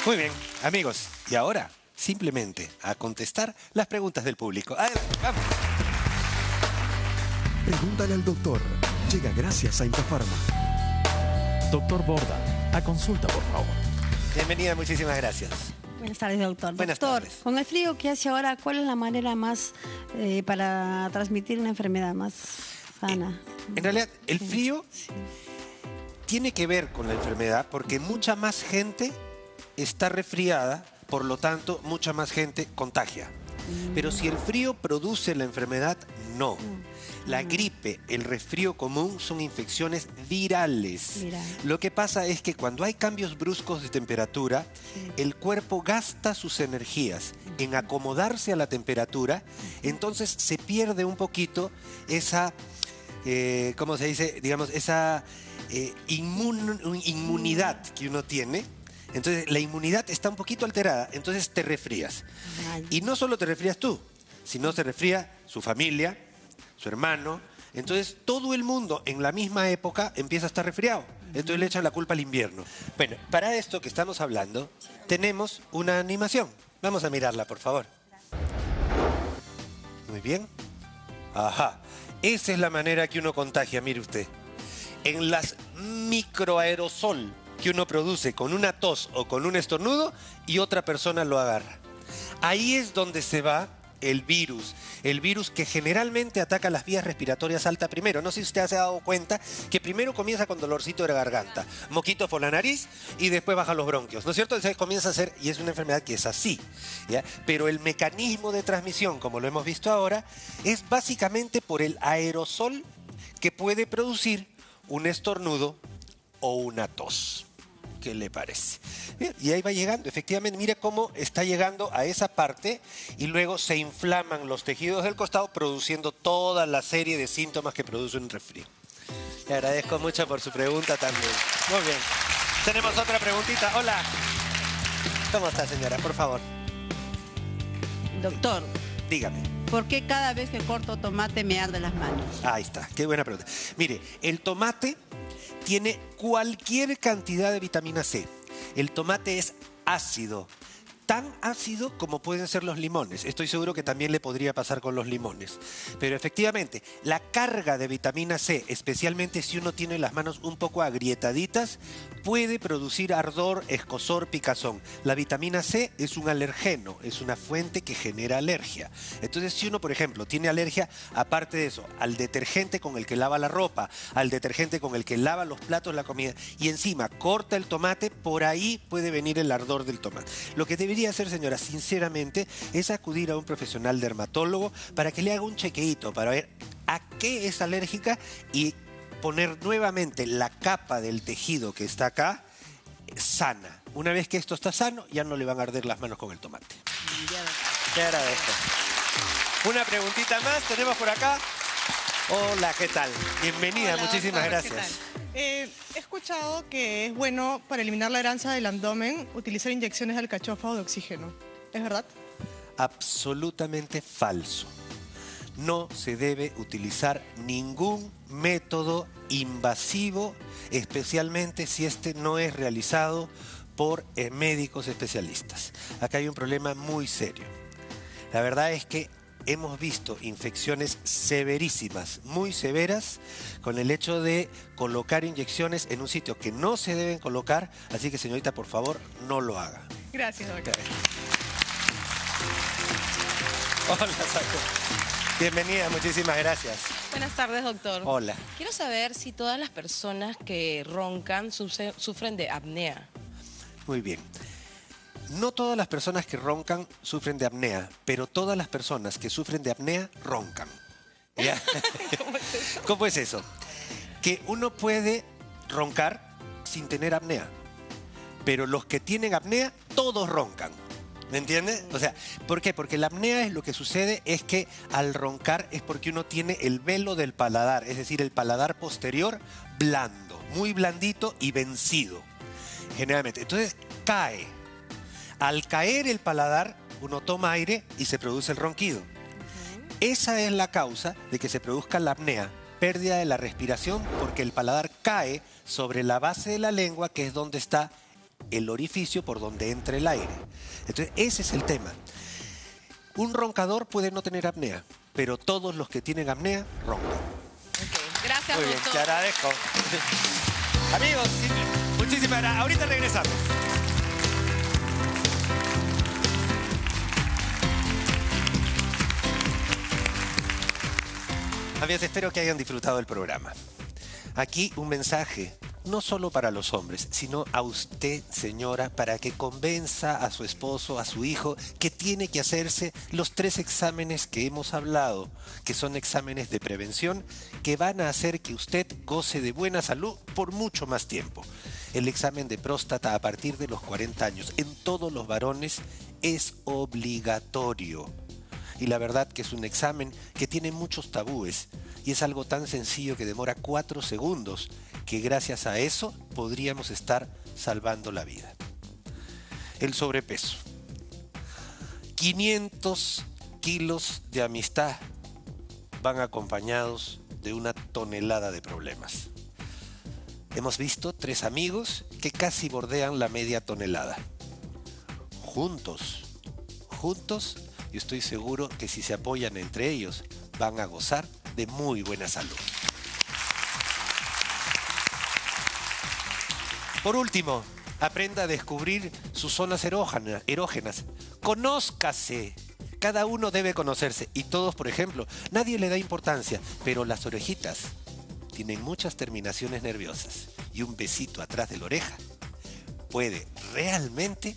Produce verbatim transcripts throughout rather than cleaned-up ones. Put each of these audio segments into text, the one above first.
Muy bien, amigos. Y ahora, simplemente a contestar las preguntas del público. Adelante, vamos. Pregúntale al doctor. Llega gracias a Intafarma. Doctor Borda, a consulta, por favor. Bienvenida, muchísimas gracias. Buenas tardes, doctor. Buenas doctor, tardes. con el frío que hace ahora, ¿cuál es la manera más eh, para transmitir una enfermedad más sana? Eh, en realidad, el frío Sí. tiene que ver con la enfermedad porque mucha más gente está resfriada, por lo tanto, mucha más gente contagia. Pero si el frío produce la enfermedad, no. La gripe, el resfrío común son infecciones virales. Viral. Lo que pasa es que cuando hay cambios bruscos de temperatura, Sí. el cuerpo gasta sus energías en acomodarse a la temperatura, entonces se pierde un poquito esa, eh, ¿cómo se dice? Digamos, esa eh, inmun- inmunidad que uno tiene. Entonces la inmunidad está un poquito alterada, entonces te resfrías. Ay. Y no solo te resfrías tú, sino se resfría su familia, su hermano. Entonces todo el mundo en la misma época empieza a estar resfriado. Entonces le echan la culpa al invierno. Bueno, para esto que estamos hablando, tenemos una animación. Vamos a mirarla, por favor. Muy bien. Ajá. Esa es la manera que uno contagia, mire usted. En las microaerosol que uno produce con una tos o con un estornudo y otra persona lo agarra. Ahí es donde se va el virus, el virus que generalmente ataca las vías respiratorias altas primero. No sé si usted se ha dado cuenta que primero comienza con dolorcito de la garganta, moquitos por la nariz y después bajan los bronquios, ¿no es cierto? Entonces comienza a ser, y es una enfermedad que es así, ¿ya? Pero el mecanismo de transmisión, como lo hemos visto ahora, es básicamente por el aerosol que puede producir un estornudo o una tos. ¿Qué le parece? Bien, y ahí va llegando, efectivamente, mira cómo está llegando a esa parte y luego se inflaman los tejidos del costado produciendo toda la serie de síntomas que produce un resfrío. Le agradezco mucho por su pregunta también. Muy bien. Tenemos otra preguntita. Hola. ¿Cómo está, señora? Por favor, Doctor, dígame. ¿por qué cada vez que corto tomate me arde las manos? Ahí está, qué buena pregunta. Mire, el tomate tiene cualquier cantidad de vitamina C. El tomate es ácido, tan ácido como pueden ser los limones. Estoy seguro que también le podría pasar con los limones. Pero efectivamente, la carga de vitamina C, especialmente si uno tiene las manos un poco agrietaditas, puede producir ardor, escozor, picazón. La vitamina C es un alergeno, es una fuente que genera alergia. Entonces, si uno, por ejemplo, tiene alergia, aparte de eso, al detergente con el que lava la ropa, al detergente con el que lava los platos, la comida, y encima corta el tomate, por ahí puede venir el ardor del tomate. Lo que debería hacer, señora, sinceramente, es acudir a un profesional dermatólogo para que le haga un chequeíto, para ver a qué es alérgica y poner nuevamente la capa del tejido que está acá sana. Una vez que esto está sano, ya no le van a arder las manos con el tomate. Te agradezco. Una preguntita más tenemos por acá. Hola, ¿qué tal? Bienvenida, Hola, muchísimas doctor, ¿qué gracias. tal? Eh, he escuchado que es bueno para eliminar la heranza del abdomen utilizar inyecciones de alcachofa o de oxígeno. ¿Es verdad? Absolutamente falso. No se debe utilizar ningún método invasivo, especialmente si este no es realizado por eh, médicos especialistas. Acá hay un problema muy serio. La verdad es que hemos visto infecciones severísimas, muy severas, con el hecho de colocar inyecciones en un sitio que no se deben colocar, así que, señorita, por favor, no lo haga. Gracias, doctor. Hola, Saco. Bienvenida, muchísimas gracias. Buenas tardes, doctor. Hola. Quiero saber si todas las personas que roncan sufre- sufren de apnea. Muy bien. No todas las personas que roncan sufren de apnea, pero todas las personas que sufren de apnea roncan. ¿Ya? ¿Cómo es eso? ¿Cómo es eso? Que uno puede roncar sin tener apnea, pero los que tienen apnea, todos roncan. ¿Me entiendes? O sea, ¿por qué? Porque la apnea es lo que sucede es que al roncar es porque uno tiene el velo del paladar, es decir, el paladar posterior blando, muy blandito y vencido, generalmente. Entonces, cae. Al caer el paladar, uno toma aire y se produce el ronquido. Esa es la causa de que se produzca la apnea, pérdida de la respiración, porque el paladar cae sobre la base de la lengua, que es donde está el orificio por donde entra el aire. Entonces, ese es el tema. Un roncador puede no tener apnea, pero todos los que tienen apnea roncan. Ok, Gracias, Muy bien, doctor. te agradezco. Amigos, sí, muchísimas gracias. Ahorita regresamos. Amigos, espero que hayan disfrutado el programa. Aquí un mensaje, no solo para los hombres, sino a usted, señora, para que convenza a su esposo, a su hijo, que tiene que hacerse los tres exámenes que hemos hablado, que son exámenes de prevención, que van a hacer que usted goce de buena salud por mucho más tiempo. El examen de próstata a partir de los cuarenta años, en todos los varones, es obligatorio. Y la verdad que es un examen que tiene muchos tabúes y es algo tan sencillo que demora cuatro segundos que gracias a eso podríamos estar salvando la vida. El sobrepeso. quinientos kilos de amistad van acompañados de una tonelada de problemas. Hemos visto tres amigos que casi bordean la media tonelada. Juntos, juntos, y estoy seguro que si se apoyan entre ellos, van a gozar de muy buena salud. Por último, aprenda a descubrir sus zonas erógenas. erógenas. Conózcase. Cada uno debe conocerse. Y todos, por ejemplo, nadie le da importancia, pero las orejitas tienen muchas terminaciones nerviosas. Y un besito atrás de la oreja puede realmente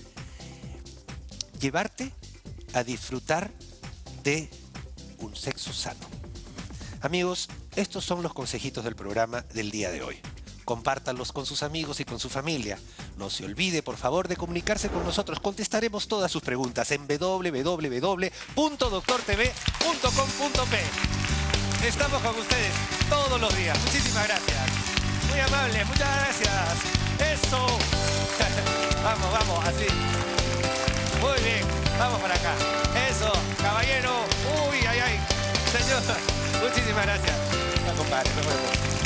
llevarte a disfrutar de un sexo sano. Amigos, estos son los consejitos del programa del día de hoy. Compártanlos con sus amigos y con su familia. No se olvide, por favor, de comunicarse con nosotros. Contestaremos todas sus preguntas en doble u doble u doble u punto doctor t v punto com punto p. Estamos con ustedes todos los días. Muchísimas gracias. Muy amables, muchas gracias. Eso. Vamos, vamos, así. Muy bien, vamos para acá. Eso, caballero. Uy, ay, ay. Señor, muchísimas gracias. La compadre, nos vemos.